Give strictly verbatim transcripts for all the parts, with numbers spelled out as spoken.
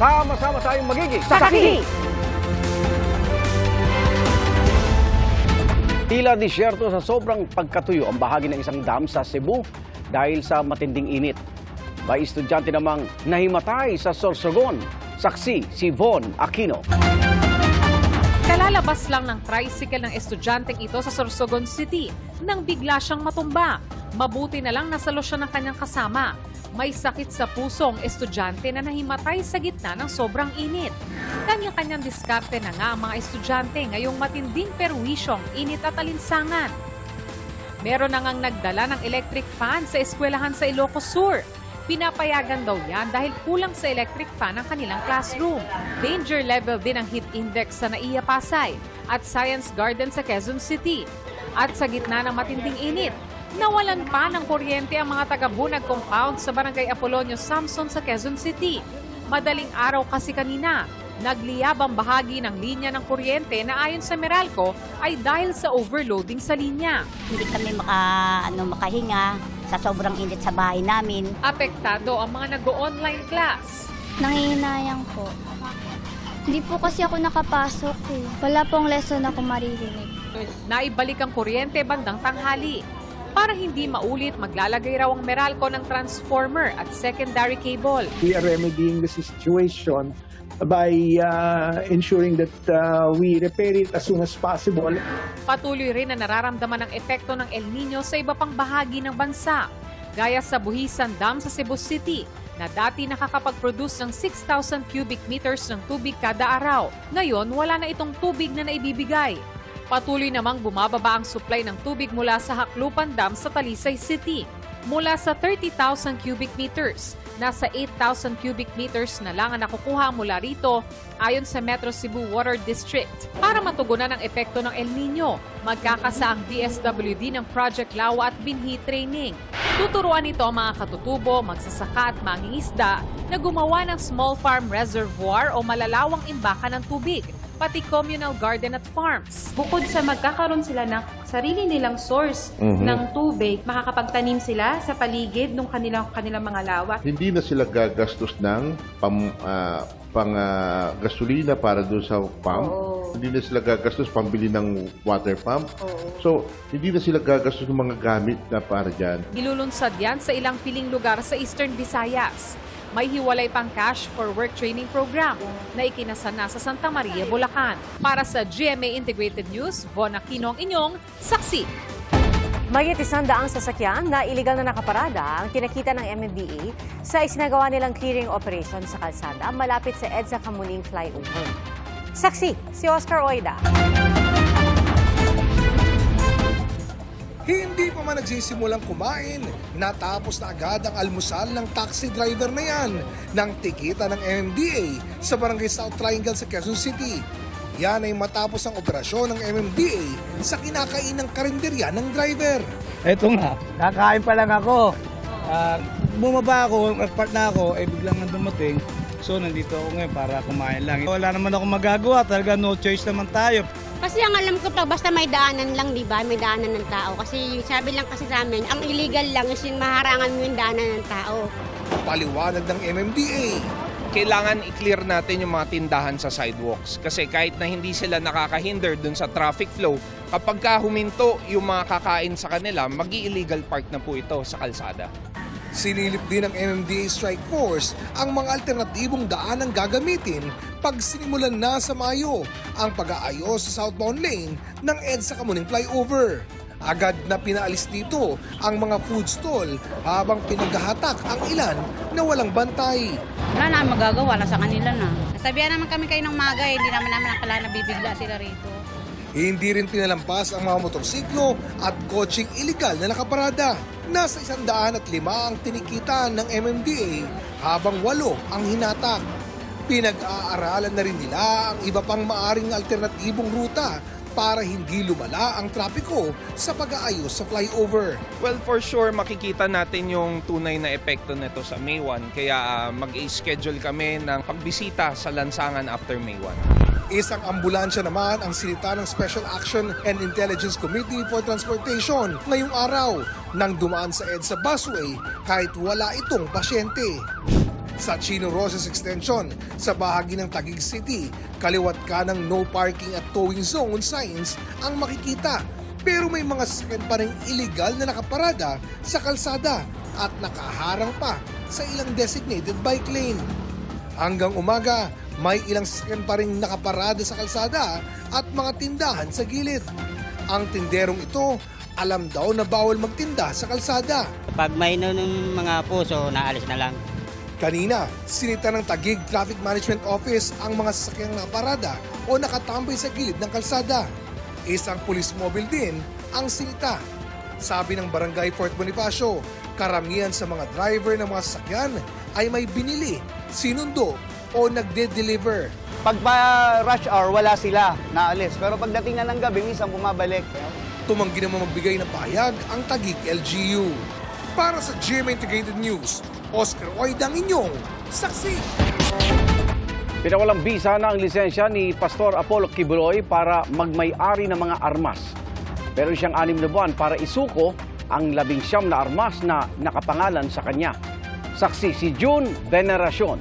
Sama-sama tayong magiging saksi! Tila disyerto sa sobrang pagkatuyo ang bahagi ng isang dam sa Cebu dahil sa matinding init. May estudyante namang nahimatay sa Sorsogon. Saksi si Von Aquino. Kalalabas lang ng tricycle ng estudyanteng ito sa Sorsogon City nang bigla siyang matumba. Mabuti na lang nasalo siya ng kanyang kasama. May sakit sa puso ang estudyante na nahimatay sa gitna ng sobrang init. Kanya-kanyang diskarte na nga ang mga estudyante ngayong matinding perwisyong init at alinsangan. Meron na ngang nagdala ng electric fan sa eskwelahan sa Ilocos Sur. Pinapayagan daw yan dahil kulang sa electric fan ang kanilang classroom. Danger level din ang heat index sa Naiya Pasay at Science Garden sa Quezon City. At sa gitna ng matinding init, nawalan pa ng kuryente ang mga taga-Bunag compound sa Barangay Apolonio Samson sa Quezon City. Madaling araw kasi kanina, nagliyab ang bahagi ng linya ng kuryente na ayon sa Meralco ay dahil sa overloading sa linya. Hindi kami maka, ano, makahinga sa sobrang init sa bahay namin. Apektado ang mga nag-o-online class. Nangihinayang po. Hindi po kasi ako nakapasok eh. Wala pong lesson ako maririnig. Naibalik ang kuryente bandang tanghali. Para hindi maulit, maglalagay raw ang Meralco ng transformer at secondary cable. We are remedying the situation by uh, ensuring that uh, we repair it as soon as possible. Patuloy rin na nararamdaman ang epekto ng El Nino sa iba pang bahagi ng bansa. Gaya sa Buhisan Dam sa Cebu City, na dati nakakapag-produce ng six thousand cubic meters ng tubig kada araw. Ngayon, wala na itong tubig na naibibigay. Patuloy namang bumababa ang supply ng tubig mula sa Haklupan Dam sa Talisay City. Mula sa thirty thousand cubic meters, nasa eight thousand cubic meters na lang ang nakukuha mula rito ayon sa Metro Cebu Water District. Para matugunan ang epekto ng El Nino, magkakasa ang D S W D ng Project Lawa at Binhi Training. Tuturuan nito ang mga katutubo, magsasaka at mangingisda na gumawa ng small farm reservoir o malalawang imbakan ng tubig, pati communal garden at farms. Bukod sa magkakaroon sila ng sarili nilang source mm-hmm. ng tubig, makakapagtanim sila sa paligid ng kanilang, kanilang mga lawa. Hindi na sila gagastos ng pam, uh, pang uh, gasolina para doon sa pump. Oo. Hindi na sila gagastos pambili ng water pump. Oo. So, hindi na sila gagastos ng mga gamit na para dyan. Gilulunsad yan sa ilang piling lugar sa Eastern Visayas. May hiwalay pang cash for work training program na ikinasa na sa Santa Maria, Bulacan. Para sa G M A Integrated News, Von Aquino ang inyong saksi. Mahigit isang daang sasakyan na iligal na nakaparada ang tinakita ng M M D A sa isinagawa nilang clearing operation sa kalsada malapit sa EDSA Kamuning Flyover. Saksi, si Oscar Oida. Hindi pa man nagsisimulang kumain, natapos na agad ang almusal ng taxi driver na yan ng tikita ng M M D A sa Barangay South Triangle sa Quezon City. Yan ay matapos ang operasyon ng M M D A sa kinakainang karinderya ng driver. Eto nga, kakain pa lang ako. Uh, bumaba ako, nagpart na ako, eh biglang na dumating. So nandito ako ngayon para kumain lang. Wala naman ako magagawa, talaga no choice naman tayo. Kasi ang alam ko to, basta may daanan lang, di ba? May daanan ng tao. Kasi sabi lang kasi sa amin, ang illegal lang is yung maharangan mo yung daanan ng tao. Paliwanag ng M M D A. Kailangan i-clear natin yung mga tindahan sa sidewalks. Kasi kahit na hindi sila nakakahinder dun sa traffic flow, kapag ka huminto yung mga kakain sa kanila, mag-i-illegal park na po ito sa kalsada. Sinilip din ng M M D A Strike Force ang mga alternatibong daanang gagamitin pag sinimulan na sa Mayo ang pag-aayos sa southbound lane ng EDSA Kamuning Flyover. Agad na pinaalis dito ang mga food stall habang pinaghahatak ang ilan na walang bantay. Wala na magagawa na sa kanila na. Nasabihan naman kami kayo ng maga, hindi naman naman akala na bibigla sila rito. Hindi rin pinalampas ang mga motorsiklo at kotseng iligal na nakaparada. Nasa isang daan at lima ang tinikitan ng M M D A habang walo ang hinatak. Pinag-aaralan na rin nila ang iba pang maaring alternatibong ruta para hindi lumala ang trapiko sa pag-aayos sa flyover. Well, for sure, makikita natin yung tunay na epekto nito sa May first. Kaya uh, mag-i-schedule kami ng pagbisita sa lansangan after May first. Isang ambulansya naman ang sinita ng Special Action and Intelligence Committee for Transportation ngayong araw nang dumaan sa EDSA busway kahit wala itong pasyente. Sa Chino Roses Extension, sa bahagi ng Taguig City, kaliwat ka ng no parking at towing zone signs ang makikita. Pero may mga sasakyan pa rin illegal na nakaparada sa kalsada at nakaharang pa sa ilang designated bike lane. Hanggang umaga, may ilang sasakyan pa rin nakaparada sa kalsada at mga tindahan sa gilid. Ang tinderong ito, alam daw na bawal magtinda sa kalsada. Pag may ng mga puso, naalis na lang. Kanina, sinita ng Taguig Traffic Management Office ang mga sasakyang nakaparada o nakatambay sa gilid ng kalsada. Isang police mobile din ang sinita. Sabi ng Barangay Fort Bonifacio, karamihan sa mga driver ng mga sasakyan ay may binili, sinundo o nagde-deliver. Pag pa rush hour, wala sila, naalis. Pero pagdating na ng gabi, minsan bumabalik. Tumanggi naman magbigay ng pahayag ang Taguig L G U. Para sa G M A Integrated News, Oscar Oida ang inyong saksi. Pinawalang bisa na ang lisensya ni Pastor Apollo Kibuloy para magmay-ari ng mga armas. Pero siyang anim na buwan para isuko ang labing siyam na armas na nakapangalan sa kanya. Saksi si June Veneracion.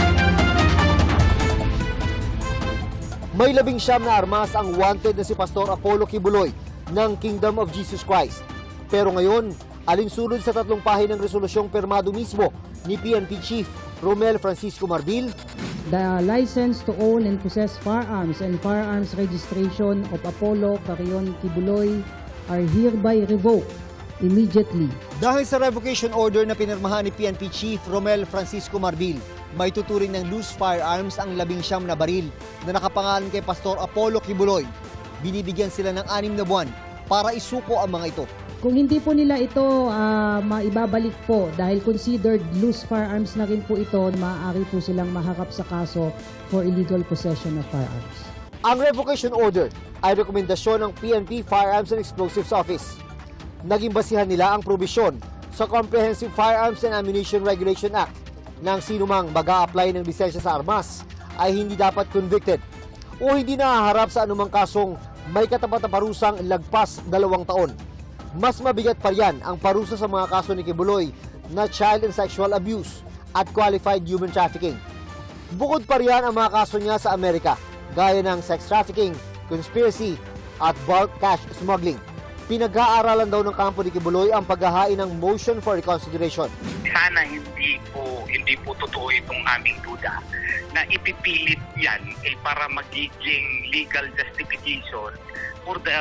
May labing siyam na armas ang wanted na si Pastor Apollo Kibuloy ng Kingdom of Jesus Christ. Pero ngayon, alinsunod sa tatlong pahin ng resolusyong permado mismo ni P N P Chief Romel Francisco Marbil, the license to own and possess firearms and firearms registration of Apollo Carion Kibuloy are hereby revoked immediately. Dahil sa revocation order na pinirmahan ni P N P Chief Romel Francisco Marbil, may tuturing ng loose firearms ang labing siyam na baril na nakapangalan kay Pastor Apollo Kibuloy. Binibigyan sila ng anim na buwan para isuko ang mga ito. Kung hindi po nila ito uh, maibabalik po dahil considered loose firearms na rin po ito, maaari po silang maharap sa kaso for illegal possession of firearms. Ang revocation order ay rekomendasyon ng P N P Firearms and Explosives Office. Naging basihan nila ang probisyon sa Comprehensive Firearms and Ammunition Regulation Act na ang sinumang mag-a-apply ng lisensya sa armas ay hindi dapat convicted o hindi nahaharap sa anumang kasong may katapat na parusang lagpas dalawang taon. Mas mabigat pa riyan ang parusa sa mga kaso ni Kibuloy na child and sexual abuse at qualified human trafficking. Bukod pa riyan ang mga kaso niya sa Amerika, gaya ng sex trafficking, conspiracy at bulk cash smuggling. Pinag-aaralan daw ng kampo ni Kibuloy ang paghahain ng motion for reconsideration. Sana hindi po hindi po totoo itong aming duda na ipipilit yan eh, para magiging legal justification for the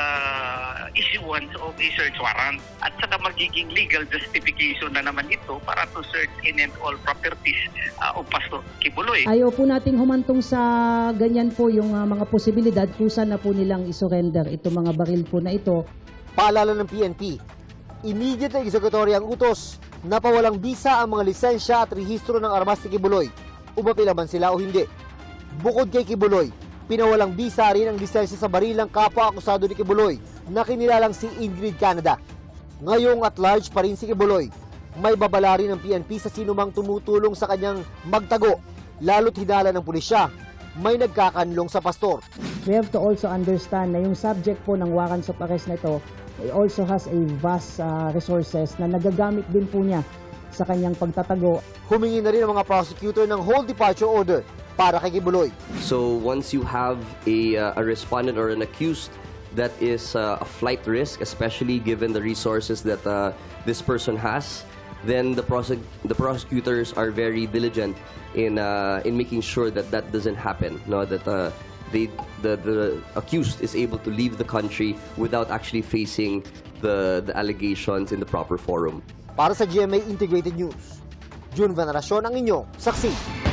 issuance of a search warrant at saka magiging legal justification na naman ito para to search in and all properties uh, of Pastor Kibuloy. Ayaw po nating humantong sa ganyan po yung uh, mga posibilidad kusa na po nilang isurrender itong mga baril po na ito. Paalala ng P N P, immediate na executory ang utos na pawalang bisa ang mga lisensya at rehistro ng armas ni Kibuloy, umapila man sila o hindi. Bukod kay Kibuloy, pinawalang bisa rin ang lisensya sa baril ng kapwa-akusado ni Kibuloy na kinilalang si Ingrid Canada. Ngayong at large pa rin si Kibuloy, may babala rin ng P N P sa sinumang tumutulong sa kanyang magtago, lalo't hinala ng pulisya, may nagkakanlong sa pastor. We have to also understand na yung subject po ng warrants of arrest na ito it also has a vast uh, resources na nagagamit din po niya sa kanyang pagtatago. Humingi na rin ang mga prosecutor ng whole departure order para kay Kibuloy. So once you have a, uh, a respondent or an accused that is uh, a flight risk, especially given the resources that uh, this person has, then the, prosec the prosecutors are very diligent in, uh, in making sure that that doesn't happen, no? That uh, they, the, the accused is able to leave the country without actually facing the, the allegations in the proper forum. Para sa G M A Integrated News, June Veneracion ang inyong saksi.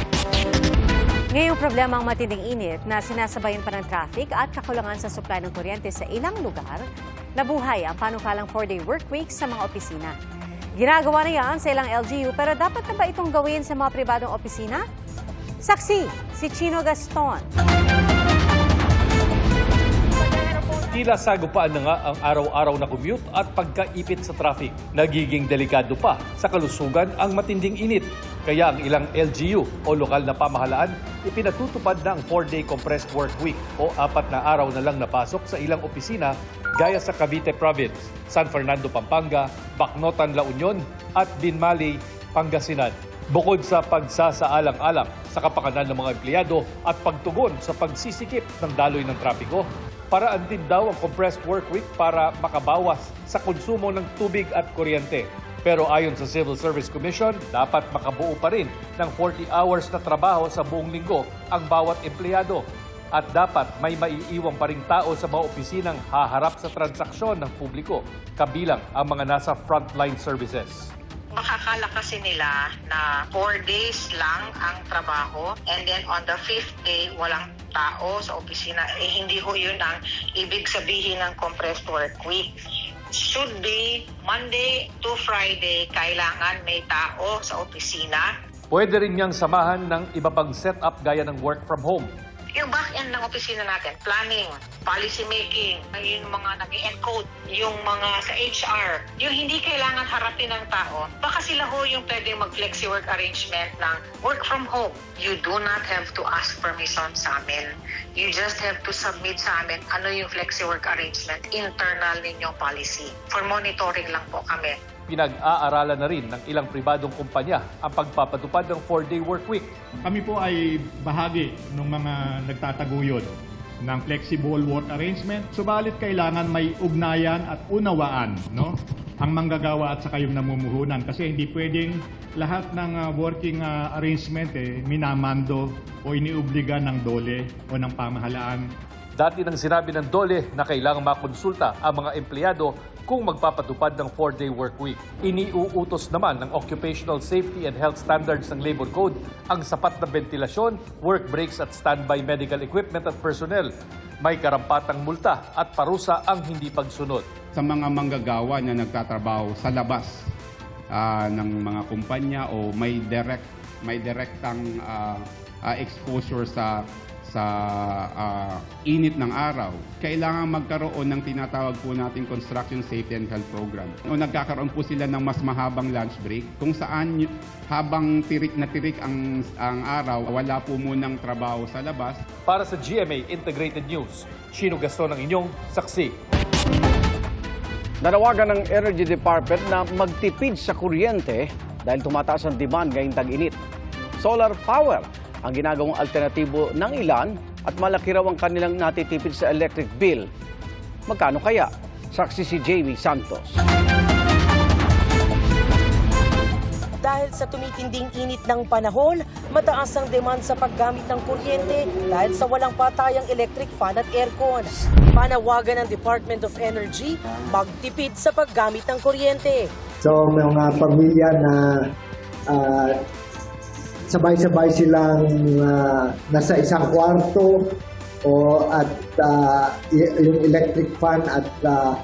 Ngayong problema ang matinding init na sinasabayan pa ng traffic at kakulangan sa supply ng kuryente sa ilang lugar, nabuhay ang panukalang four-day workweek sa mga opisina. Ginagawa na yan sa ilang L G U pero dapat na ba itong gawin sa mga pribadong opisina? Saksi, si Chino Gaston. Tila sagupaan na nga ang araw-araw na commute at pagkaipit sa traffic. Nagiging delikado pa sa kalusugan ang matinding init. Kaya ang ilang L G U o lokal na pamahalaan ipinatutupad na ang four-day compressed work week o apat na araw na lang napasok sa ilang opisina gaya sa Cavite Province, San Fernando, Pampanga, Bacnotan, La Union at Binmaley, Pangasinan. Bukod sa pagsasaalang-alang sa kapakanan ng mga empleyado at pagtugon sa pagsisikip ng daloy ng trapiko, paraan din daw ang compressed work week para makabawas sa konsumo ng tubig at kuryente. Pero ayon sa Civil Service Commission, dapat makabuo pa rin ng forty hours na trabaho sa buong linggo ang bawat empleyado. At dapat may maiiwang pa ring tao sa mga opisinang haharap sa transaksyon ng publiko, kabilang ang mga nasa frontline services. Makakala kasi nila na four days lang ang trabaho and then on the fifth day walang tao sa opisina. Eh hindi ho yun ang ibig sabihin ng compressed work week. Should be Monday to Friday, kailangan may tao sa opisina. Pwede rin niyang samahan ng iba pang setup gaya ng work from home. Yung back-end ng opisina natin, planning, policy making, yung mga nag-encode, yung mga sa H R, yung hindi kailangan harapin ng tao, baka sila ho yung pwedeng mag-flexi work arrangement ng work from home. You do not have to ask permission sa amin. You just have to submit sa amin ano yung flexi work arrangement, internal ninyong policy. For monitoring lang po kami. Pinag-aaralan na rin ng ilang pribadong kumpanya ang pagpapatupad ng four-day work week. Kami po ay bahagi ng mga nagtataguyod ng flexible work arrangement. Subalit kailangan may ugnayan at unawaan, no? Ang manggagawa at saka yung namumuhunan. Kasi hindi pwedeng lahat ng uh, working uh, arrangement eh, minamando o iniubliga ng dole o ng pamahalaan. Dati nang sinabi ng DOLE na kailangang makonsulta ang mga empleyado kung magpapatupad ng four-day work week. Iniuutos naman ng Occupational Safety and Health Standards ng Labor Code ang sapat na ventilasyon, work breaks at standby medical equipment at personnel. May karampatang multa at parusa ang hindi pagsunod. Sa mga manggagawa na nagtatrabaho sa labas uh, ng mga kumpanya o may direct may direktang uh, uh, exposure sa sa uh, init ng araw, kailangan magkaroon ng tinatawag po nating Construction Safety and Health Program. O nagkakaroon po sila ng mas mahabang lunch break kung saan habang tirik na tirik ang, ang araw, wala po munang trabaho sa labas. Para sa G M A Integrated News, Chino Gaston ang inyong saksi. Nanawagan ng Energy Department na magtipid sa kuryente dahil tumataas ang demand ngayong tag-init. Solar power ang ginagawang alternatibo ng ilan at malaki raw ang kanilang natitipid sa electric bill. Magkano kaya? Saksi si Jamie Santos. Dahil sa tumitinding init ng panahon, mataas ang demand sa paggamit ng kuryente dahil sa walang patayang electric fan at aircon. Panawagan ng Department of Energy, magtipid sa paggamit ng kuryente. So mga pamilya na uh, sabay-sabay silang uh, nasa isang kwarto o at uh, yung electric fan at uh,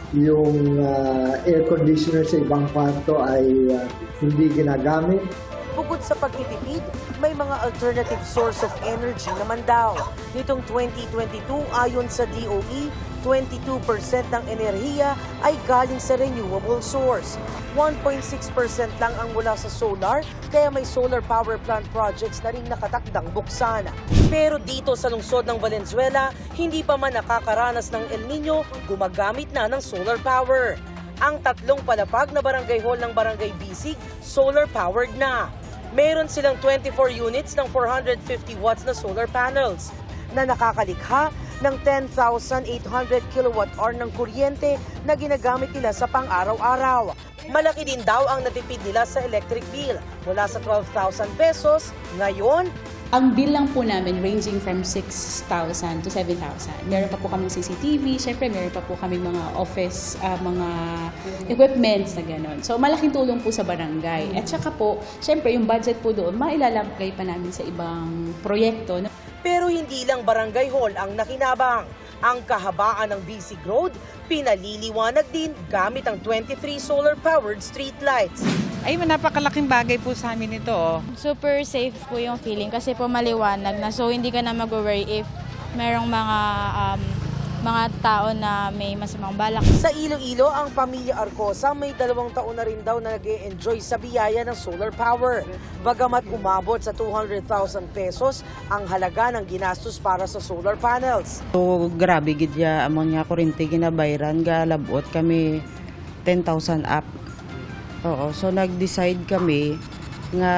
yung uh, air conditioner sa ibang kwarto ay uh, hindi ginagamit. Bukod sa pagtitipid, may mga alternative source of energy naman daw. Nitong twenty twenty-two, ayon sa D O E, twenty-two percent ng enerhiya ay galing sa renewable source. one point six percent lang ang mula sa solar, kaya may solar power plant projects na rin nakatakdang buksan. Pero dito sa lungsod ng Valenzuela, hindi pa man nakakaranas ng El Nino, gumagamit na ng solar power. Ang tatlong palapag na barangay hall ng Barangay Bisig, solar-powered na. Meron silang twenty-four units ng four hundred fifty watts na solar panels na nakakalikha ng ten thousand eight hundred kilowatt hour ng kuryente na ginagamit nila sa pang-araw-araw. Malaki din daw ang natipid nila sa electric bill. Mula sa twelve thousand pesos, ngayon, ang bill lang po namin ranging from six thousand to seven thousand. Meron pa po kaming C C T V, syempre meron pa po kaming mga office, uh, mga equipments na gano'n. So malaking tulong po sa barangay. At saka po, syempre yung budget po doon, mailalagay pa namin sa ibang proyekto. Pero hindi lang barangay hall ang nakinabang. Ang kahabaan ng Bisig Road, pinaliliwanag din gamit ang twenty-three solar-powered streetlights. Ay, napakalaking bagay po sa amin ito. Oh. Super safe po yung feeling kasi po maliwanag na, so hindi ka na mag-worry if merong mga um, mga tao na may masamang balak. Sa Iloilo, ang pamilya Arcosa may dalawang taon na rin daw na nag-e-enjoy sa biyaya ng solar power. Bagamat umabot sa two hundred thousand pesos ang halaga ng ginastos para sa solar panels. So, grabe gid ya amon nga kuryente ginabayran ga labot kami ten thousand up. Oo, so nag-decide kami nga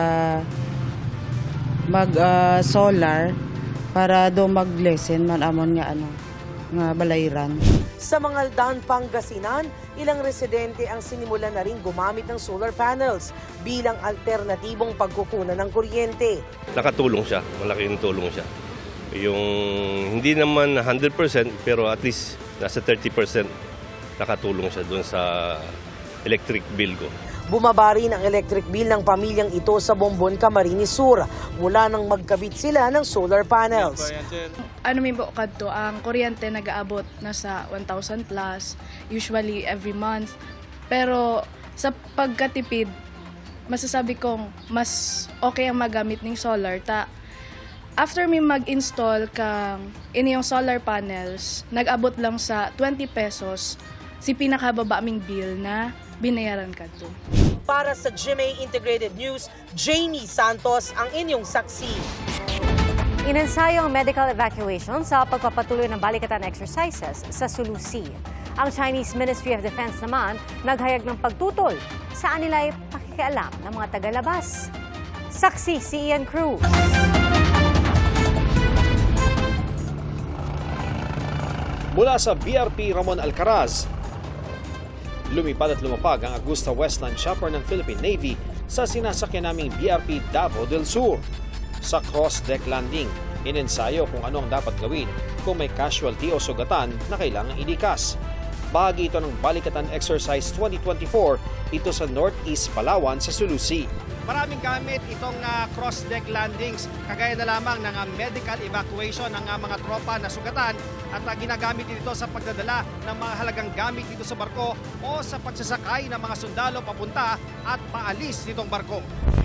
mag ah, solar para do mag-lessen man amon nga ano nga balayran. Sa Mangaldan, Pangasinan, ilang residente ang sinimulan na rin gumamit ng solar panels bilang alternatibong pagkukunan ng kuryente. Nakatulong siya, malaking tulong siya. Yung hindi naman one hundred percent pero at least nasa thirty percent nakatulong siya doon sa electric bill ko. Bumaba rin ang electric bill ng pamilyang ito sa Bombon, Camarines Sur mula nang magkabit sila ng solar panels. Ano may bukad to, ang kuryente nag-aabot na sa one thousand plus, usually every month. Pero sa pagkatipid, masasabi kong mas okay ang magamit ng solar. Ta after may mag-install kang inyong solar panels, nag-abot lang sa twenty pesos si pinakababa aming bill na binayaran ka to. Para sa G M A Integrated News, Jamie Santos ang inyong saksi. Inensayo ang medical evacuation sa pagpapatuloy ng balikatan exercises sa Sulu Sea. Ang Chinese Ministry of Defense naman naghayag ng pagtutol saan nila ay pakikialam ng mga tagalabas. Saksi si Ian Cruz. Mula sa B R P Ramon Alcaraz, lumipad at lumapag ang Augusta Westland Chopper ng Philippine Navy sa sinasakyan naming B R P Davao del Sur. Sa cross-deck landing, inensayo kung ano ang dapat gawin kung may casualty o sugatan na kailangang ilikas. Bahagi ito ng Balikatan Exercise twenty twenty-four, ito sa Northeast Palawan sa Sulu Sea. Maraming gamit itong uh, cross-deck landings, kagaya na lamang ng uh, medical evacuation ng uh, mga tropa na sugatan at uh, ginagamit dito sa pagdadala ng mga halagang gamit dito sa barko o sa pagsasakay ng mga sundalo papunta at paalis nitong barko.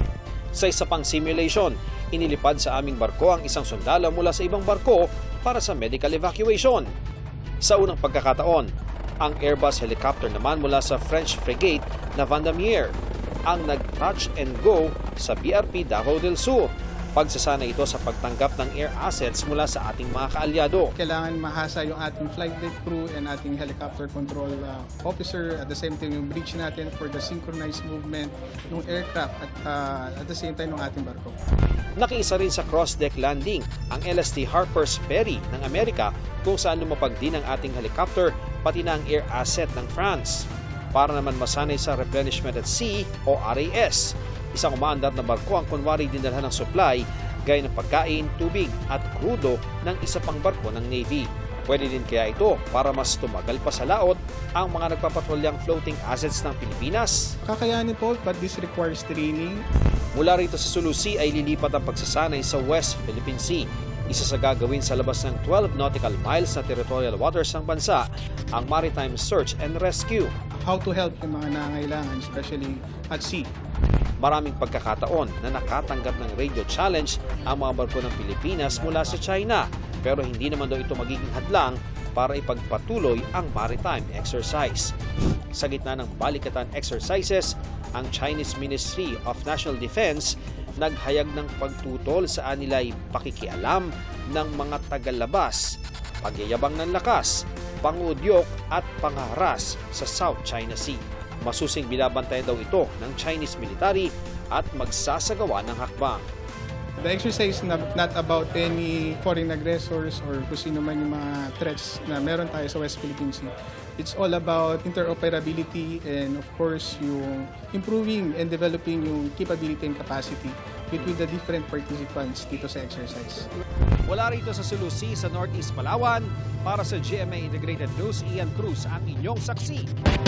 Sa isa pang simulation, inilipad sa aming barko ang isang sundalo mula sa ibang barko para sa medical evacuation. Sa unang pagkakataon, ang Airbus helicopter naman mula sa French frigate na Vendémiaire ang nag-touch and go sa B R P Davao del Sur. Pagsasana ito sa pagtanggap ng air assets mula sa ating mga kaalyado. Kailangan mahasa yung ating flight deck crew and ating helicopter control uh, officer. At the same time, yung bridge natin for the synchronized movement ng aircraft at uh, at the same time ng ating barko. Nakiisa rin sa cross-deck landing ang L S T Harper's Ferry ng Amerika kung saan lumapag din ang ating helicopter pati na ang air asset ng France. Para naman masanay sa replenishment at sea o R A S. Isang umaandar na barko ang kunwari dinalhan ng supply gaya ng pagkain, tubig at krudo ng isa pang barko ng Navy. Pwede din kaya ito para mas tumagal pa sa laot ang mga nagpapatrolyang floating assets ng Pilipinas? Kakayanin po, but this requires training. Mula rito sa Sulu Sea ay lilipat ang pagsasanay sa West Philippine Sea. Isa sa gagawin sa labas ng twelve nautical miles na territorial waters ng bansa, ang Maritime Search and Rescue. How to help yung mga nangangailangan, especially at sea. Maraming pagkakataon na nakatanggap ng radio challenge ang mga barko ng Pilipinas mula sa China, pero hindi naman daw ito magiging hadlang para ipagpatuloy ang maritime exercise. Sa gitna ng balikatan exercises, ang Chinese Ministry of National Defense naghayag ng pagtutol sa anilay pakikialam ng mga tagalabas, pagyayabang ng lakas, pangudyok at pangaharas sa South China Sea. Masusing binabantayan daw ito ng Chinese military at magsasagawa ng hakbang. The exercise is not, not about any foreign aggressors or kung sino man yung mga threats na meron tayo sa West Philippine Sea. It's all about interoperability and of course yung improving and developing yung capability and capacity between the different participants dito sa exercise. Wala rito sa Sulu Sea sa Northeast Palawan, para sa G M A Integrated News, Ian Cruz ang inyong saksi.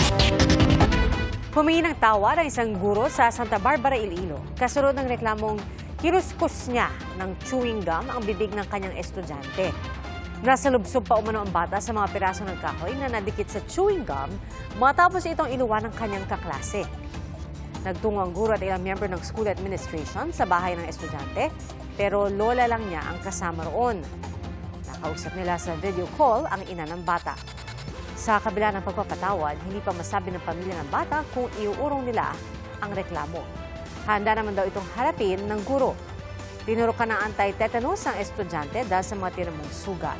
Humingi ng tawa ng isang guro sa Santa Barbara, Iloilo. Kasunod ng reklamong kinuskus niya ng chewing gum ang bibig ng kanyang estudyante. Nasalubsob pa umano ang bata sa mga piraso ng kahoy na nadikit sa chewing gum matapos itong inuwan ng kanyang kaklase. Nagtungo ang guro at ilang miyembro ng school administration sa bahay ng estudyante, pero lola lang niya ang kasama roon. Nakausap nila sa video call ang ina ng bata. Sa kabila ng pagpapatawad, hindi pa masabi ng pamilya ng bata kung iuurong nila ang reklamo. Handa naman daw itong harapin ng guro. Tinurukan ng anti-tetanus ang estudyante dahil sa mga tinamong sugat.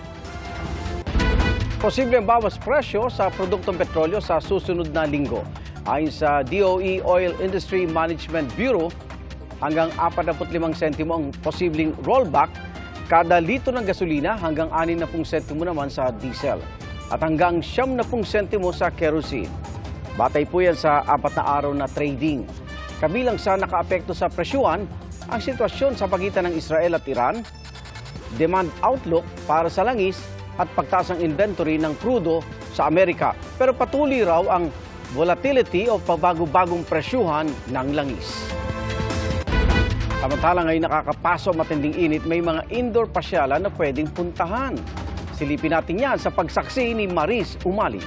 Posibleng bawas presyo sa produktong petrolyo sa susunod na linggo. Ayon sa D O E Oil Industry Management Bureau, hanggang apat na put limang sentimo ang posibleng rollback kada litro ng gasolina, hanggang anim na pung sentimo naman sa diesel at hanggang siyam na pung sentimo sa kerosene. Batay po yan sa apat na araw na trading. Kabilang sa nakaapekto sa presyuhan ang sitwasyon sa pagitan ng Israel at Iran, demand outlook para sa langis at pagtaas ng inventory ng krudo sa Amerika. Pero patuloy raw ang volatility o pabago-bagong presyuhan ng langis. Samantala ngayon nakakapaso matinding init, may mga indoor pasyalan na pwedeng puntahan. Silipin natin yan sa pagsaksi ni Maris Umali.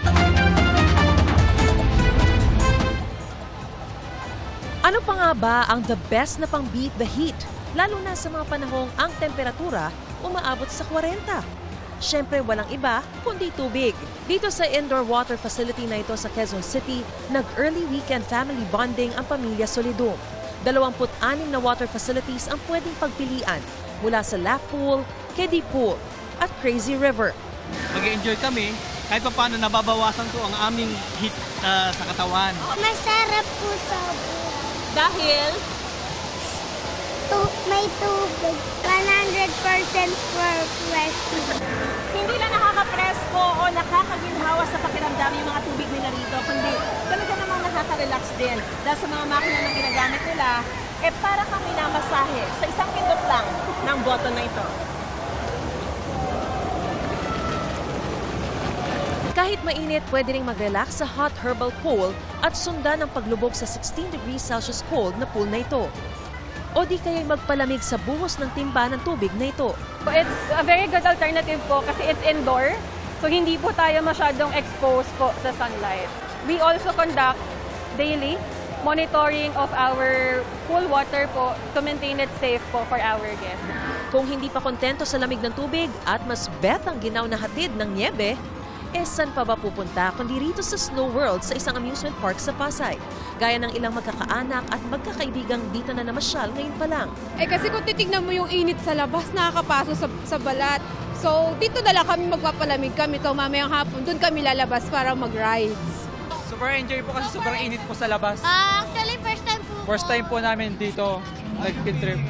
Ano pa nga ba ang the best na pang beat the heat? Lalo na sa mga panahong ang temperatura umaabot sa kwarenta. Siyempre walang iba kundi tubig. Dito sa indoor water facility na ito sa Quezon City, nag-early weekend family bonding ang pamilya Solidum. Dalawamput anim na water facilities ang pwedeng pagpilian mula sa lap pool, kiddie pool at crazy river. Mag-enjoy kami kahit pa paano nababawasan ko ang aming heat uh, sa katawan. Masarap po sa dahil tu may tubig, one hundred percent for fresh. Hindi lang nakaka-presko o nakakaginhawa sa pakiramdam yung mga tubig nila rito, kundi talaga namang nakaka-relax din. Dahil sa mga makina na ginagamit nila, eh para kang minamasahe sa isang pindot lang ng button na ito. Kahit mainit, pwede ring mag-relax sa hot herbal pool at sundan ang paglubog sa sixteen degrees Celsius cold na pool na ito. O di kaya'y magpalamig sa buhos ng timba ng tubig na ito. It's a very good alternative po kasi it's indoor, so hindi po tayo masyadong exposed po sa sunlight. We also conduct daily monitoring of our pool water po to maintain it safe po for our guests. Kung hindi pa kontento sa lamig ng tubig at mas bet ang ginaw na hatid ng niebe, eh saan pa ba pupunta kundi rito sa Snow World sa isang amusement park sa Pasay. Gaya ng ilang magkakaanak at magkakaibigang dito na namasyal ngayon pa lang. Eh kasi kung titignan mo yung init sa labas, nakakapaso sa, sa balat. So dito na lang kami magpapalamig kami. So mamayang hapon, doon kami lalabas para mag-rides. Super enjoy po kasi sobrang init po sa labas. Uh, actually, first time po. First time po namin dito nag-field trip.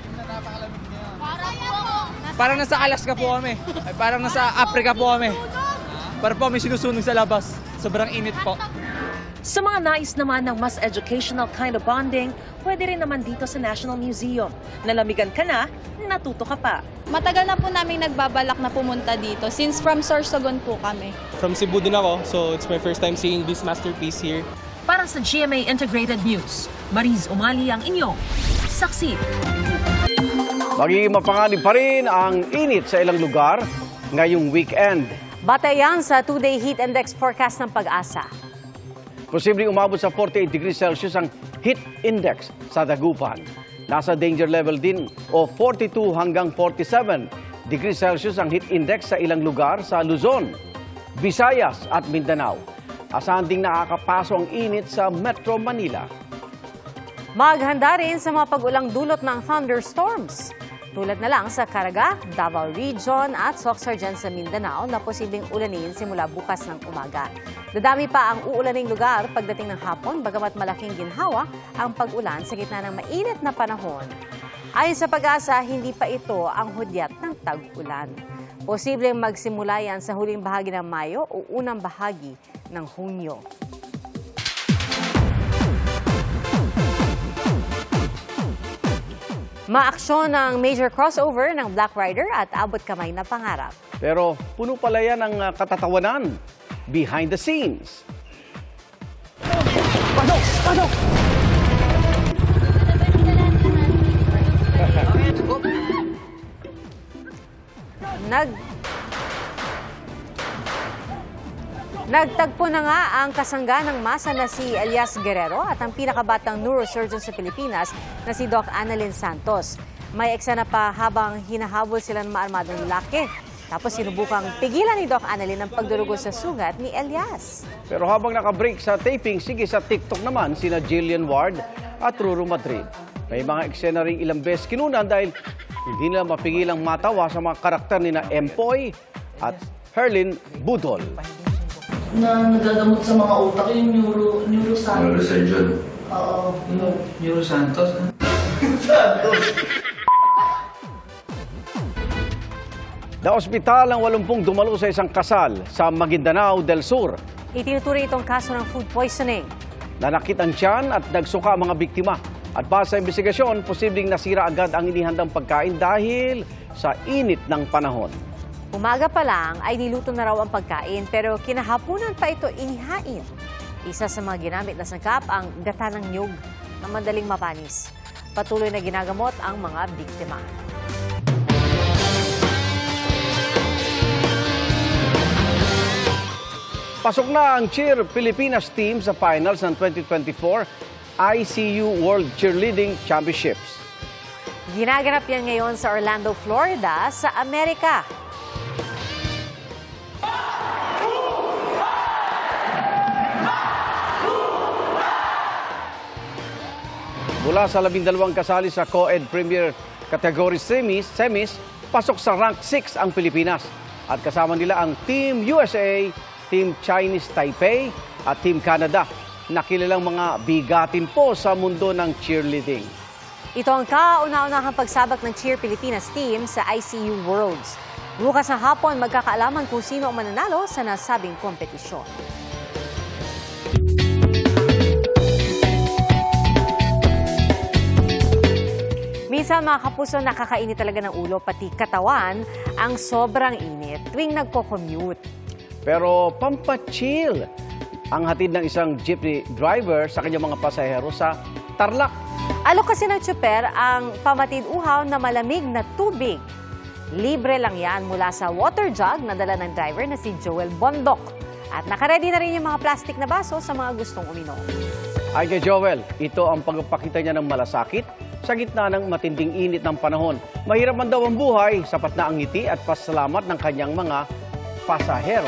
Parang nasa Alaska po kami. Ay, parang nasa Africa po kami. Para po may sinusunog sa labas. Sobrang init po. Sa mga nais naman ng mas educational kind of bonding, pwede rin naman dito sa National Museum. Nalamigan ka na, natuto ka pa. Matagal na po namin nagbabalak na pumunta dito since from Sorsogon po kami. From Cebu din ako, so it's my first time seeing this masterpiece here. Para sa G M A Integrated News, Maris Umali ang inyong saksi. Magiging mapanganib pa rin ang init sa ilang lugar ngayong weekend. Batayan sa two-day heat index forecast ng Pag-asa. Posibleng umabot sa forty-eight degrees Celsius ang heat index sa Dagupan. Nasa danger level din o forty-two hanggang forty-seven degrees Celsius ang heat index sa ilang lugar sa Luzon, Visayas at Mindanao. Asahan ding nakakapaso ang init sa Metro Manila. Maghanda rin sa mga pag-ulang dulot ng thunderstorms. Tulad na lang sa Caraga, Davao Region at Soxargen sa Mindanao na posibleng ulanin simula bukas ng umaga. Dadami pa ang uulaning lugar pagdating ng hapon, bagamat malaking ginhawa ang pag-ulan sa gitna ng mainit na panahon. Ayon sa Pag-asa, hindi pa ito ang hudyat ng tag-ulan. Posibleng magsimula yan sa huling bahagi ng Mayo o unang bahagi ng Hunyo. Maaksyon ng major crossover ng Black Rider at abot kamay na pangarap. Pero puno pala yan ng uh, katatawanan behind the scenes. Pasok! Pasok! Nag... Nagtagpo na nga ang kasangganang masa na si Elias Guerrero at ang pinakabatang neurosurgeon sa Pilipinas na si Doc Annalyn Santos. May eksena pa habang hinahabol sila ng maarmadong lalaki. Tapos sinubukang pigilan ni Doc Annalyn ang pagdurugos sa sugat ni Elias. Pero habang nakabreak sa taping, sige sa TikTok naman sina Jillian Ward at Ruru Madrid. May mga eksena ring ilang beses kinunan dahil hindi nila mapigilang matawa sa mga karakter ni na Empoy at Herlin Budol. Na nagagamot sa mga utak yung neuro, neurosantos. Neurosurgeon. Oo, yung neurosantos. Naospital ang walumpung dumalo sa isang kasal sa Maguindanao del Sur. Itinuturing itong kaso ng food poisoning. Nanakit ang tiyan at nagsuka ang mga biktima. At para sa investigasyon, posibleng nasira agad ang inihandang pagkain dahil sa init ng panahon. Umaga pa lang ay niluto na raw ang pagkain pero kinahaponan pa ito inihain. Isa sa mga ginamit na sangkap ang gata ng niyog na madaling mapanis. Patuloy na ginagamot ang mga biktima. Pasok na ang Cheer Pilipinas team sa finals ng twenty twenty-four I C U World Cheerleading Championships. Ginaganap yan ngayon sa Orlando, Florida, sa Amerika. Mula sa labindalawang kasali sa Co-Ed Premier Category Semis, semis, pasok sa rank six ang Pilipinas. At kasama nila ang Team U S A, Team Chinese Taipei at Team Canada, na kilalang mga bigatin po sa mundo ng cheerleading. Ito ang kauna-unahang pagsabak ng Cheer Pilipinas team sa I C U Worlds. Bukas ng hapon, magkakaalaman kung sino ang mananalo sa nasabing kompetisyon. Minsan mga kapuso, nakakainit talaga ng ulo pati katawan ang sobrang init tuwing nagko-commute. Pero pampachill ang hatid ng isang jeepney driver sa kanyang mga pasahero sa Tarlac. Alok kasi ng tsuper ang pamatid uhaw na malamig na tubig. Libre lang yan mula sa water jug na dala ng driver na si Joel Bondok. At nakaredy na rin yung mga plastic na baso sa mga gustong uminom. Ay kay Joel, ito ang pagpapakita niya ng malasakit sa gitna ng matinding init ng panahon. Mahirap man daw ang buhay, sapat na ang ngiti at pasalamat ng kanyang mga pasahero.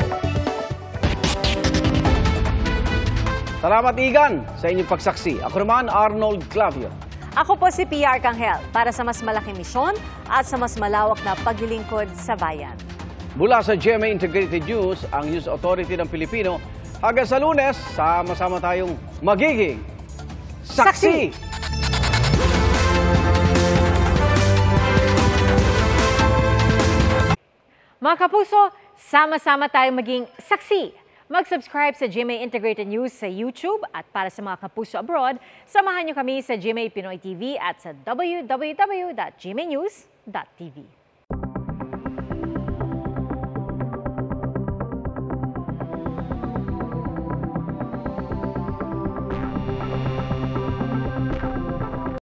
Salamat, Igan, sa inyong pagsaksi. Ako naman, Arnold Clavio. Ako po si P R Canghel para sa mas malaking misyon at sa mas malawak na paglilingkod sa bayan. Mula sa G M A Integrated News, ang News Authority ng Pilipino, hanggang sa Lunes, sama-sama tayong magiging saksi! saksi! Mga kapuso, sama-sama tayong maging saksi. Mag-subscribe sa G M A Integrated News sa YouTube at para sa mga kapuso abroad, samahan niyo kami sa G M A Pinoy T V at sa w w w dot g m a news dot t v.